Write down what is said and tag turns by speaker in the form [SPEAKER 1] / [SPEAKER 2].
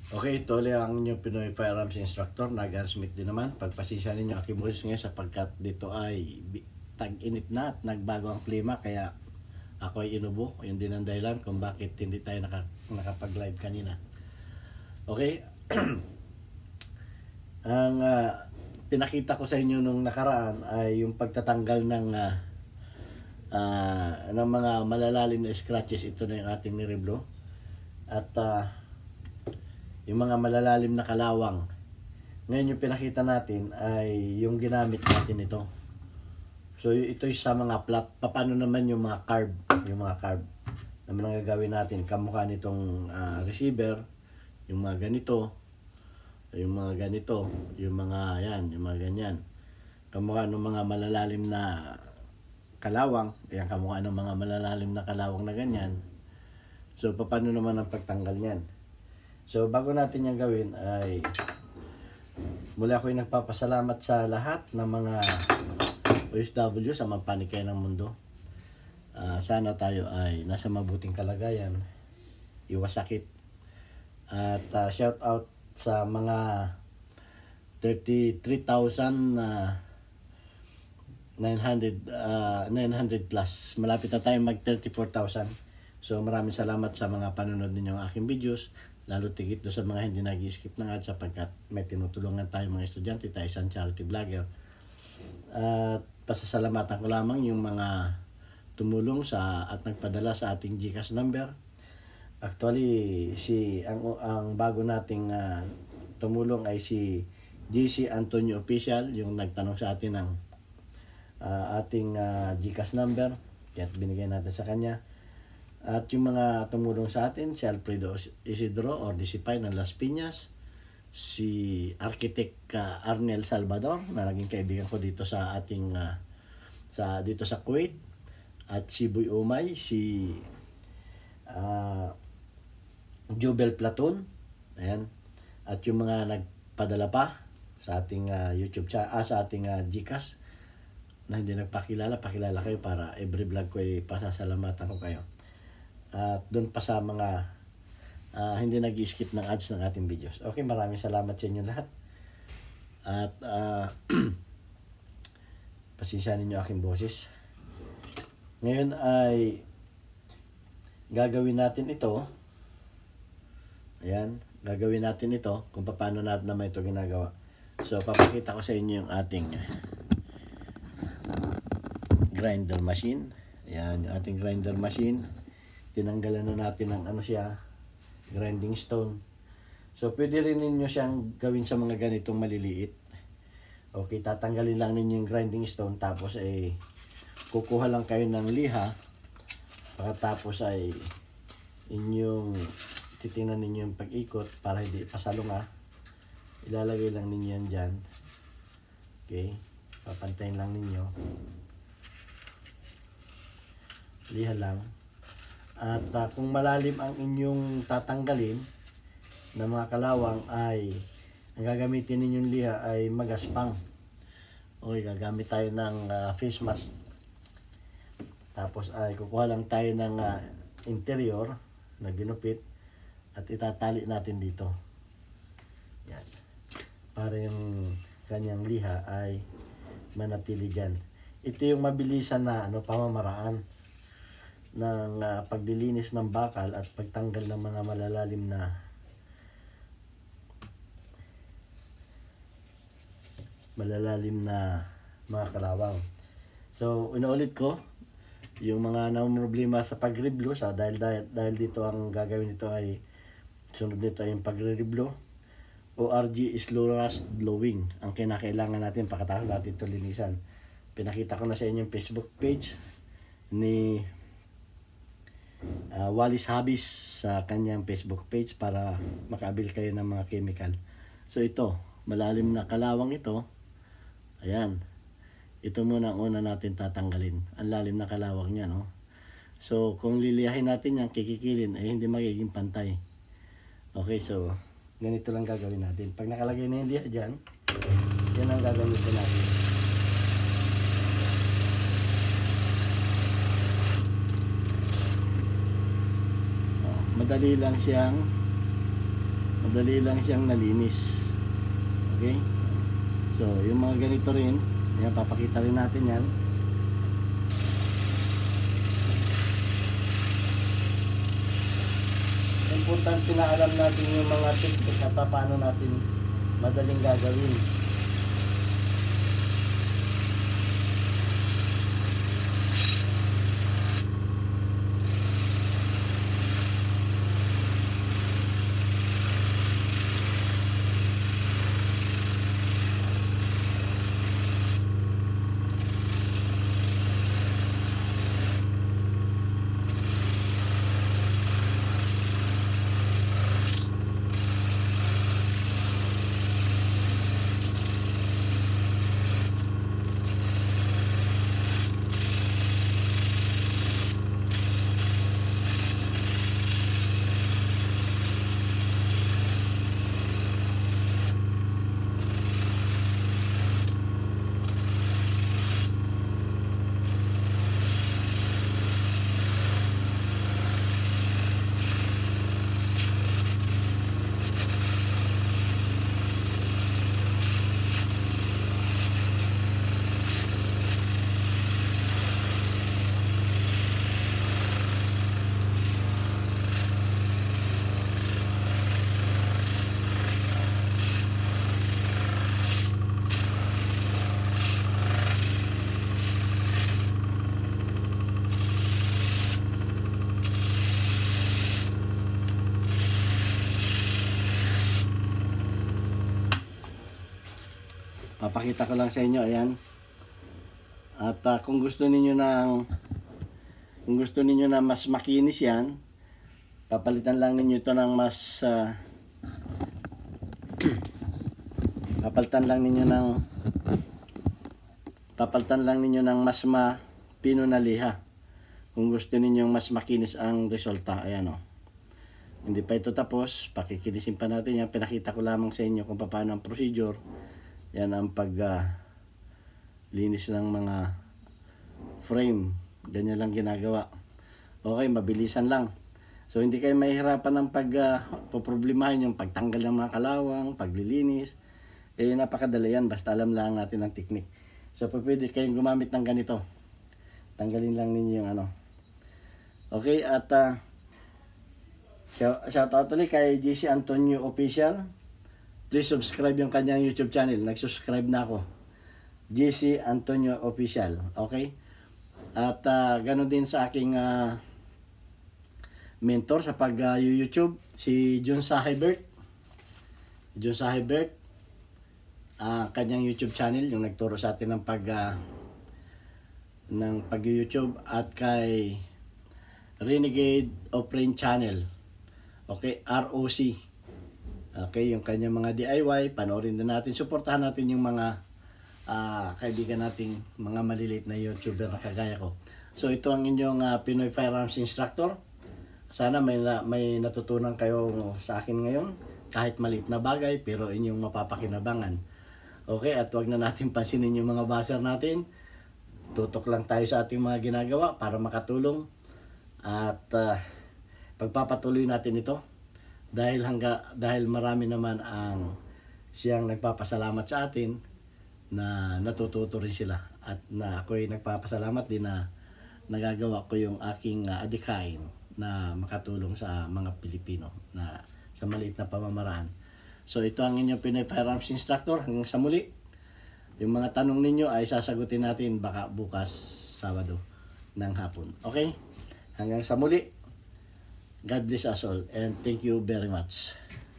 [SPEAKER 1] Okay, ito ulit ang inyong Pinoy Firearms Instructor, Nagan Smith din naman. Pagpasensya ninyo aking boses ngayon sapagkat dito ay tag-init na at nagbago ang klima, kaya ako ay inubo. Yun din ang dahilan kung bakit hindi tayo nakapag-live kanina. Okay, ang pinakita ko sa inyo nung nakaraan ay yung pagtatanggal ng mga malalalim na scratches. Ito na yung ating nireblo. At yung mga malalalim na kalawang. Ngayon yung pinakita natin ay yung ginamit natin ito. So ito is sa mga flat. Paano naman yung mga carb? Yung mga carb naman ang gagawin natin. Kamukha nitong receiver, yung mga ganito, yung mga ganito, yung mga yan, yung mga ganyan. Kamukha ng mga malalalim na kalawang. Ayan, kamukha ng mga malalalim na kalawang na ganyan. So paano naman ang pagtanggal niyan? So bago natin yung gawin ay mula ako ay nagpapasalamat sa lahat ng mga OFW sa mga panikay ng mundo. Sana tayo ay nasa mabuting kalagayan, iwas sakit. At shout out sa mga 33,900 plus. Malapit na tayo mag 34,000. So maraming salamat sa mga panonood ninyong aking videos. Lalo tigit do sa mga hindi nag-skip ng ads sapagkat may tinutulungan tayo mga estudyante, tayo isang charity vlogger. At pasasalamatan ko lamang yung mga tumulong at nagpadala sa ating GCash number. Actually, ang bago nating tumulong ay si JC Antonio Official, yung nagtanong sa atin ng ating GCash number. Kaya binigay natin sa kanya. At yung mga tumulong sa atin, si Alfredo Isidro or Disipay ng Las Piñas, si Architect Arnel Salvador na naging kaibigan ko dito sa ating dito sa Kuwait, at si Boy Umay, si Jubel Platon, ayan, at yung mga nagpadala pa sa ating YouTube channel, sa ating GCash na hindi nagpakilala, pakilala kayo para every vlog ko ay pasasalamatan ko kayo. At doon pa sa mga hindi nag-skip ng ads ng ating videos. Okay, maraming salamat sa inyo lahat. At pasensya ninyo aking boses. Ngayon ay gagawin natin ito. Ayan, gagawin natin ito kung paano naman ito ginagawa. So, papakita ko sa inyo yung ating grinder machine. Ayan, yung ating grinder machine. Tinanggalan na natin ng grinding stone. So pwede rin ninyo siyang gawin sa mga ganitong maliliit. Okay, tatanggalin lang ninyo yung grinding stone, tapos ay kukuha lang kayo ng liha. Pagkatapos ay titingnan ninyo yung pag-ikot para hindi pasalunga. Ilalagay lang ninyo yan dyan. Okay, papantayin lang ninyo. Liha lang. At kung malalim ang inyong tatanggalin na mga kalawang, ay ang gagamitin ninyong liha ay magaspang. Okay, gagamit tayo ng face mask. Tapos ay kukuha lang tayo ng interior na ginupit at itatali natin dito. Yan. Para yung kanyang liha ay manatili dyan. Ito yung mabilisan na pamamaraan ng pagdilinis ng bakal at pagtanggal ng mga malalalim na mga kalawang. So inuulit ko yung mga problema sa pagreblo dahil dito ang gagawin nito ay sunod nito ay yung pagre-reblo. ORG slow rust blowing ang kinakailangan natin pagkatapos natin ito linisan. Pinakita ko na sa inyo yung Facebook page ni Wallace Habis sa kanyang Facebook page para makaabil kayo ng mga chemical. So ito, malalim na kalawang ito. Ayan. Ito muna ang una natin tatanggalin. Ang lalim na kalawang niya, no? So kung liliyahin natin yan, kikikilin, ay hindi magiging pantay. Okay, so ganito lang gagawin natin. Pag nakalagay na yung liha dyan, yan ang gagamitin natin. madali madali lang siyang nalinis. Okay? So, yung mga ganito rin, yan, papakita rin natin yan. Importante na alam natin yung mga technique at paano natin madaling gagawin. Papakita ko lang sa inyo, ayan. At kung gusto niyo na mas makinis yan, papalitan lang ninyo ito ng mas papalitan lang ninyo ng mas mapino na liha. Kung gusto ninyong mas makinis ang resulta, ayan o. Hindi pa ito tapos, pakikinisin pa natin yan. Pinakita ko lamang sa inyo kung paano ang procedure. Yan ang linis ng mga frame. Ganyan lang ginagawa. Okay, mabilisan lang. So hindi kayo mahihirapan ng poproblemahin yung pagtanggal ng mga kalawang, paglilinis. Napakadali yan, basta alam lang natin ang technique. So pwede kayong gumamit ng ganito. Tanggalin lang ninyo yung ano. Okay, at shout out ulit kay JC Antonio Official. Please subscribe yung kanyang YouTube channel. Nag-subscribe na ako. JC Antonio Official. Okay? At ganoon din sa aking mentor sa pag-YouTube, si John Sahibert. John Sahibert. Kanyang YouTube channel, yung nagturo sa atin ng pag-YouTube. At kay Renegade Offline Channel. Okay? ROC. Okay, yung kanyang mga DIY, panoorin din natin, suportahan natin yung mga kaibigan nating mga maliliit na YouTuber na kagaya ko. So ito ang inyong Pinoy Firearms Instructor. Sana may natutunan kayo sa akin ngayon, kahit maliit na bagay, pero inyong mapapakinabangan. Okay, at wag na natin pansinin yung mga buzzer natin. Tutok lang tayo sa ating mga ginagawa para makatulong. At pagpapatuloy natin ito. Dahil marami naman ang siyang nagpapasalamat sa atin na natututo rin sila. At na ako'y nagpapasalamat din na nagagawa ko yung aking adhikain na makatulong sa mga Pilipino na sa maliit na pamamaraan. So ito ang inyong Pinoy Firearms Instructor. Hanggang sa muli, yung mga tanong ninyo ay sasagutin natin baka bukas Sabado ng hapon. Okay? Hanggang sa muli. God bless us all and thank you very much.